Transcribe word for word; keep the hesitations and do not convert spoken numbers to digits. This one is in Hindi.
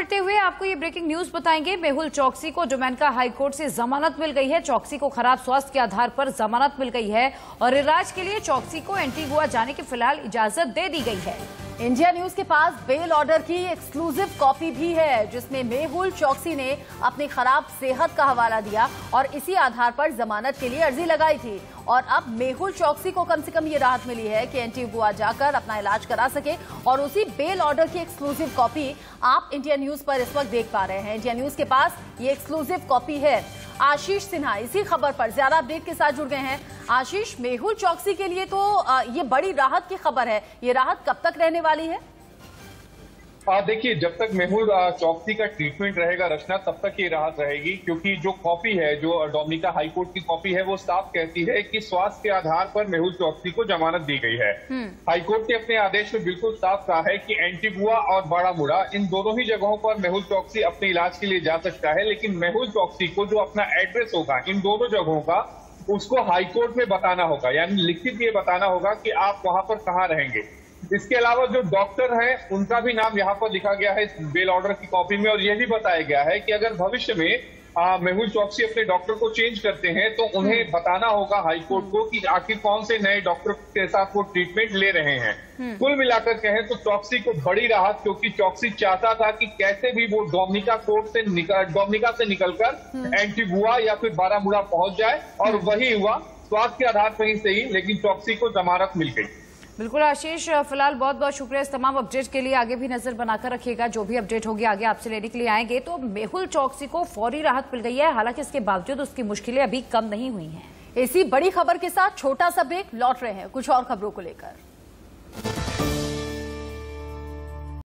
बढ़ते हुए आपको ये ब्रेकिंग न्यूज बताएंगे। मेहुल चौकसी को डोमिनिका हाई कोर्ट से जमानत मिल गई है। चौकसी को खराब स्वास्थ्य के आधार पर जमानत मिल गई है और इलाज के लिए चौकसी को एंटीगुआ जाने की फिलहाल इजाजत दे दी गई है। इंडिया न्यूज के पास बेल ऑर्डर की एक्सक्लूसिव कॉपी भी है, जिसमें मेहुल चौकसी ने अपनी खराब सेहत का हवाला दिया और इसी आधार पर जमानत के लिए अर्जी लगाई थी। और अब मेहुल चौकसी को कम से कम ये राहत मिली है कि एंटीगुआ जाकर अपना इलाज करा सके। और उसी बेल ऑर्डर की एक्सक्लूसिव कॉपी आप इंडिया न्यूज पर इस वक्त देख पा रहे हैं। इंडिया न्यूज के पास ये एक्सक्लूसिव कॉपी है। आशीष सिन्हा इसी खबर पर ज्यादा अपडेट के साथ जुड़ गए हैं। आशीष, मेहुल चौकसी के लिए तो ये बड़ी राहत की खबर है, ये राहत कब तक रहने वाली है? देखिए, जब तक मेहुल चौकसी का ट्रीटमेंट रहेगा रचना, तब तक ये राहत रहेगी, क्योंकि जो कॉपी है, जो डोमिनिका हाई कोर्ट की कॉपी है, वो साफ कहती है कि स्वास्थ्य के आधार पर मेहुल चौकसी को जमानत दी गई है। हाई कोर्ट ने अपने आदेश में बिल्कुल साफ कहा है कि एंटीगुआ और बारामूडा, इन दोनों ही जगहों पर मेहुल चौकसी अपने इलाज के लिए जा सकता है, लेकिन मेहुल चौकसी को जो अपना एड्रेस होगा इन दोनों जगहों का, उसको हाई कोर्ट में बताना होगा, यानी लिखित ये बताना होगा कि आप वहां पर कहाँ रहेंगे। इसके अलावा जो डॉक्टर हैं, उनका भी नाम यहाँ पर लिखा गया है इस बेल ऑर्डर की कॉपी में, और यह भी बताया गया है कि अगर भविष्य में आ, मेहुल चौकसी अपने डॉक्टर को चेंज करते हैं तो उन्हें बताना होगा हाई कोर्ट को कि आखिर कौन से नए डॉक्टर के साथ वो ट्रीटमेंट ले रहे हैं। कुल मिलाकर कहें तो चौकसी को बड़ी राहत, क्योंकि चौकसी चाहता था कि कैसे भी वो डोमिनिका कोर्ट से निकल डोमिनिका से निकलकर एंटीगुआ या फिर बारामूडा पहुंच जाए, और वही हुआ। स्वास्थ्य के आधार पर ही सही, लेकिन चौकसी को जमानत मिल गई। बिल्कुल आशीष, फिलहाल बहुत बहुत शुक्रिया इस तमाम अपडेट के लिए। आगे भी नजर बनाकर रखिएगा, जो भी अपडेट होगी आगे आपसे लेने के लिए आएंगे। तो मेहुल चौकसी को फौरी राहत मिल गई है, हालांकि इसके बावजूद उसकी मुश्किलें अभी कम नहीं हुई हैं। इसी बड़ी खबर के साथ छोटा सा ब्रेक, लौट रहे हैं कुछ और खबरों को लेकर।